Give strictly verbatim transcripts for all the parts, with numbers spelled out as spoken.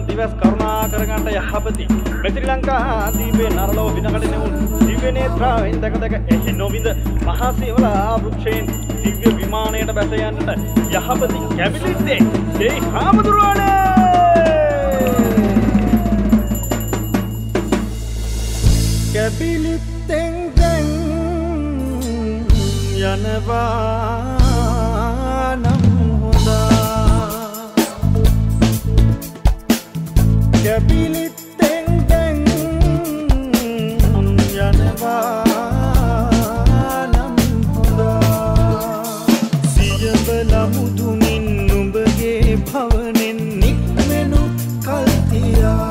දිවස් කරුණා කරගන්ට යහපති මේ ශ්‍රී ලංකා දීපේ නරලෝ විනකට නෙවුන් දිව්‍ය නේත්‍රාවෙන් දැක දැක එහි නොවිඳ මහා සේවලා වෘක්ෂයෙන් දිව්‍ය විමානයට බැස යන්නට යහපති කැමිලිද්දේ දෙයි හාමුදුරුවනේ කැපිලිත්තෙන් දැන් යනවා නම් හොඳා කැපිලිත්තෙන් දැන් යනවා නම් හොඳා සියඹල මුදුනින් නුඹගේ භවනෙන් නික්මෙනු කල්තියා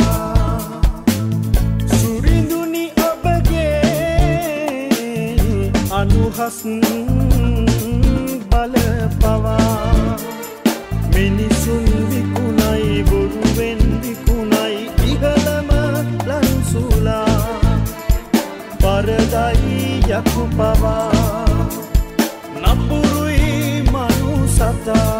අනුහස් බල පවා මිනිසුන් විකුණයි බොරුවෙන් විකුණයි ඉහළම ලන්සුලා පරදයි යකු පවා නපුරුයි මනුසතා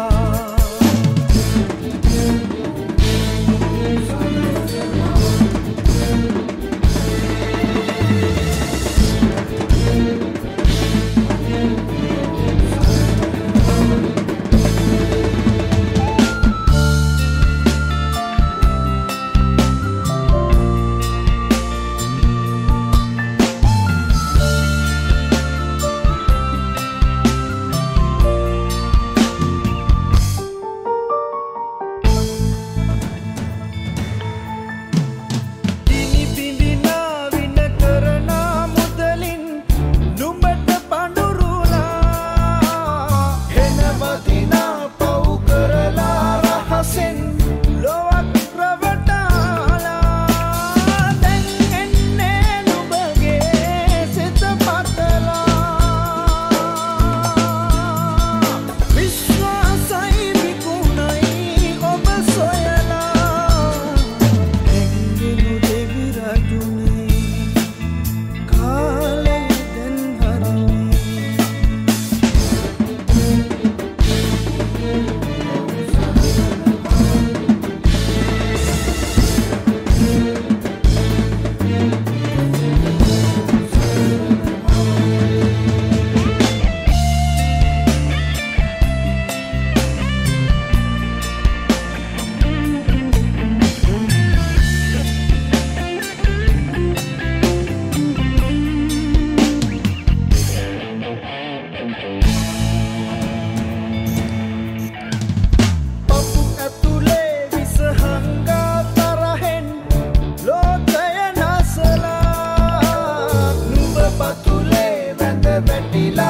Betty